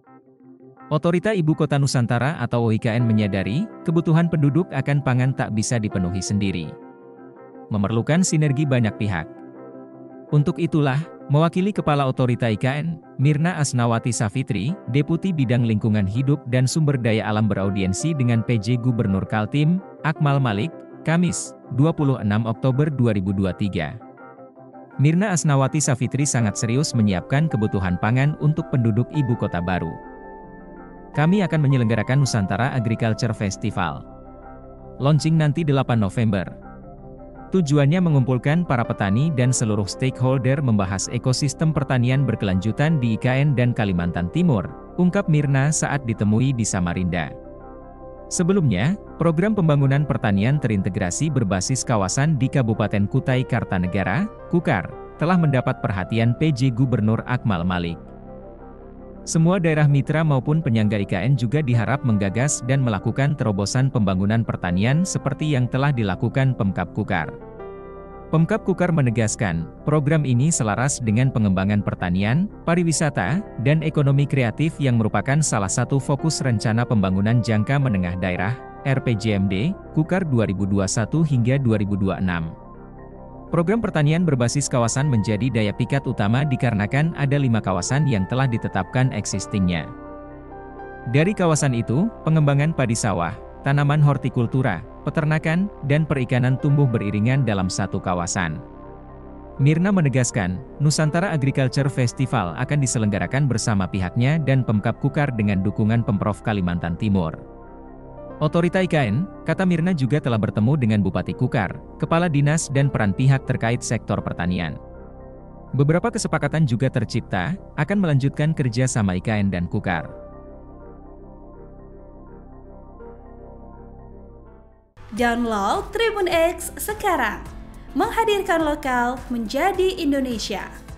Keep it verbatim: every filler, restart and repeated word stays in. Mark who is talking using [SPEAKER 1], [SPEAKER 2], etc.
[SPEAKER 1] Otorita Ibu Kota Nusantara atau O I K N menyadari, kebutuhan penduduk akan pangan tak bisa dipenuhi sendiri. Memerlukan sinergi banyak pihak. Untuk itulah, mewakili Kepala Otorita I K N, Mirna Asnawati Savitri, Deputi Bidang Lingkungan Hidup dan Sumber Daya Alam beraudiensi dengan P J Gubernur Kaltim, Akmal Malik, Kamis, dua puluh enam Oktober dua ribu dua puluh tiga. Mirna Asnawati Savitri sangat serius menyiapkan kebutuhan pangan untuk penduduk ibu kota baru. Kami akan menyelenggarakan Nusantara Agriculture Festival. Launching nanti delapan November. Tujuannya mengumpulkan para petani dan seluruh stakeholder membahas ekosistem pertanian berkelanjutan di I K N dan Kalimantan Timur, ungkap Mirna saat ditemui di Samarinda. Sebelumnya, program pembangunan pertanian terintegrasi berbasis kawasan di Kabupaten Kutai Kartanegara, Kukar, telah mendapat perhatian P J Gubernur Akmal Malik. Semua daerah mitra maupun penyangga I K N juga diharap menggagas dan melakukan terobosan pembangunan pertanian seperti yang telah dilakukan Pemkab Kukar. Pemkab Kukar menegaskan, program ini selaras dengan pengembangan pertanian, pariwisata, dan ekonomi kreatif yang merupakan salah satu fokus Rencana Pembangunan Jangka Menengah Daerah, R P J M D, Kukar dua ribu dua puluh satu hingga dua ribu dua puluh enam. Program pertanian berbasis kawasan menjadi daya pikat utama dikarenakan ada lima kawasan yang telah ditetapkan existingnya. Dari kawasan itu, pengembangan padi sawah, tanaman hortikultura, peternakan, dan perikanan tumbuh beriringan dalam satu kawasan. Mirna menegaskan, Nusantara Agriculture Festival akan diselenggarakan bersama pihaknya dan Pemkab Kukar dengan dukungan Pemprov Kalimantan Timur. Otorita I K N, kata Mirna juga telah bertemu dengan Bupati Kukar, Kepala Dinas dan peran pihak terkait sektor pertanian. Beberapa kesepakatan juga tercipta, akan melanjutkan kerja sama I K N dan Kukar.
[SPEAKER 2] Download Tribun X sekarang, menghadirkan lokal menjadi Indonesia.